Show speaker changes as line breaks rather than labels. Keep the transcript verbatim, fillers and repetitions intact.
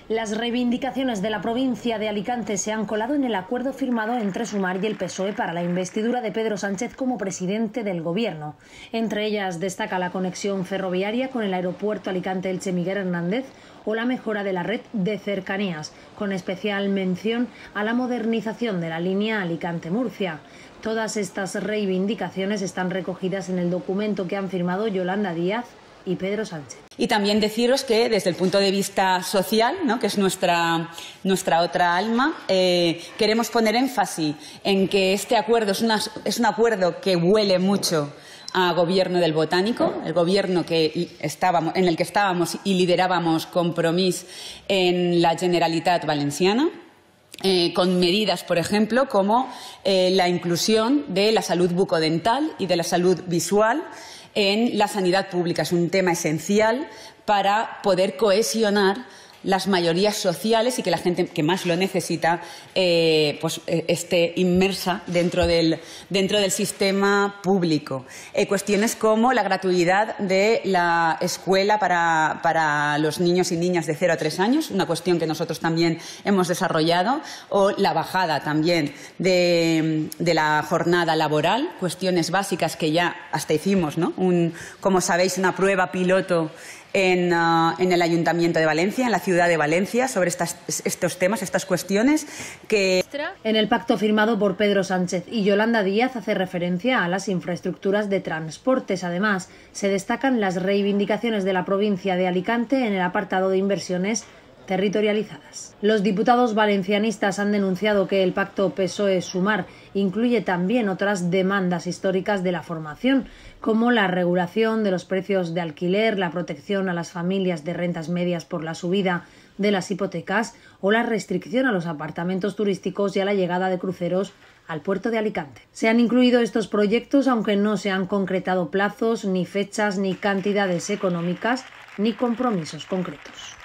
Las reivindicaciones de la provincia de Alicante se han colado en el acuerdo firmado entre Sumar y el P S O E para la investidura de Pedro Sánchez como presidente del Gobierno. Entre ellas destaca la conexión ferroviaria con el aeropuerto Alicante-Elche Miguel Hernández o la mejora de la red de cercanías, con especial mención a la modernización de la línea Alicante-Murcia. Todas estas reivindicaciones están recogidas en el documento que han firmado Yolanda Díaz y Pedro Sánchez.
Y también deciros que desde el punto de vista social, ¿no?, que es nuestra, nuestra otra alma, eh, queremos poner énfasis en que este acuerdo es, una, es un acuerdo que huele mucho a Gobierno del Botánico, el Gobierno que estábamos, en el que estábamos y liderábamos Compromís en la Generalitat Valenciana. Eh, con medidas, por ejemplo, como eh, la inclusión de la salud bucodental y de la salud visual en la sanidad pública. Es un tema esencial para poder cohesionar las mayorías sociales y que la gente que más lo necesita eh, pues, eh, esté inmersa dentro del, dentro del sistema público. Eh, cuestiones como la gratuidad de la escuela para, para los niños y niñas de cero a tres años, una cuestión que nosotros también hemos desarrollado, o la bajada también de, de la jornada laboral, cuestiones básicas que ya hasta hicimos, ¿no? Un, como sabéis, una prueba piloto En, uh, en el Ayuntamiento de Valencia, en la ciudad de Valencia, sobre estas, estos temas, estas cuestiones que...
En el pacto firmado por Pedro Sánchez y Yolanda Díaz hace referencia a las infraestructuras de transportes. Además, se destacan las reivindicaciones de la provincia de Alicante en el apartado de inversiones territorializadas. Los diputados valencianistas han denunciado que el pacto P S O E-Sumar incluye también otras demandas históricas de la formación, como la regulación de los precios de alquiler, la protección a las familias de rentas medias por la subida de las hipotecas o la restricción a los apartamentos turísticos y a la llegada de cruceros al puerto de Alicante. Se han incluido estos proyectos, aunque no se han concretado plazos, ni fechas, ni cantidades económicas, ni compromisos concretos.